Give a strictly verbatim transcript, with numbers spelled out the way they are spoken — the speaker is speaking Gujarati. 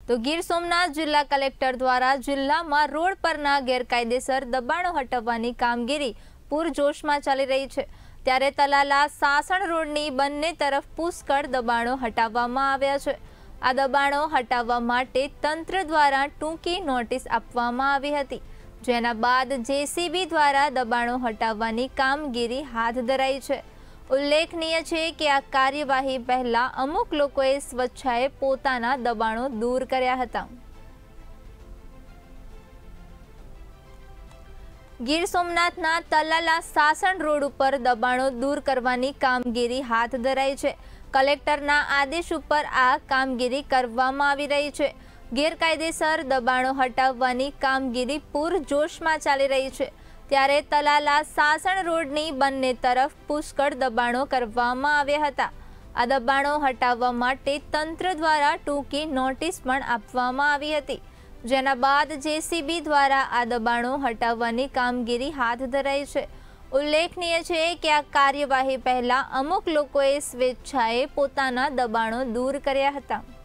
તો ગીર સોમનાથ જિલ્લા કલેક્ટર દ્વારા જિલ્લામાં રોડ પરના ગેરકાયદેસર દબાણો હટાવવાની કામગીરી પૂરજોશમાં ચાલી રહી છે। ત્યારે તલાલા સાસણ રોડની બંને તરફ પુષ્કળ દબાણો હટાવવામાં આવ્યા છે। આ દબાણો હટાવવા માટે તંત્ર દ્વારા ટૂંકી નોટિસ આપવામાં આવી હતી, જેના બાદ જેસીબી દ્વારા દબાણો હટાવવાની કામગીરી હાથ ધરાઈ છે। ઉલ્લેખનીય છે કે આ કાર્યવાહી પહેલા અમુક લોકોએ સ્વેચ્છાએ પોતાના દબાણો દૂર કર્યા હતા। ગીર સોમનાથના તલાલા સાસણ રોડ ઉપર દબાણો દૂર કરવાની કામગીરી હાથ ધરાઈ છે। કલેક્ટરના આદેશ ઉપર આ કામગીરી કરવામાં આવી રહી છે। ગેરકાયદેસર દબાણો હટાવવાની કામગીરી પૂરજોશમાં ચાલી રહી છે। ત્યારે તલાલા સાસણ રોડની બંને તરફ પુષ્કળ દબાણો કરવામાં આવ્યા હતા। આ દબાણો હટાવવા માટે તંત્ર દ્વારા ટૂંકી નોટિસ પણ આપવામાં આવી હતી, જેના બાદ જેસીબી દ્વારા આ દબાણો હટાવવાની કામગીરી હાથ ધરાઈ છે। ઉલ્લેખનીય છે કે આ કાર્યવાહી પહેલા અમુક લોકોએ સ્વેચ્છાએ પોતાના દબાણો દૂર કર્યા હતા।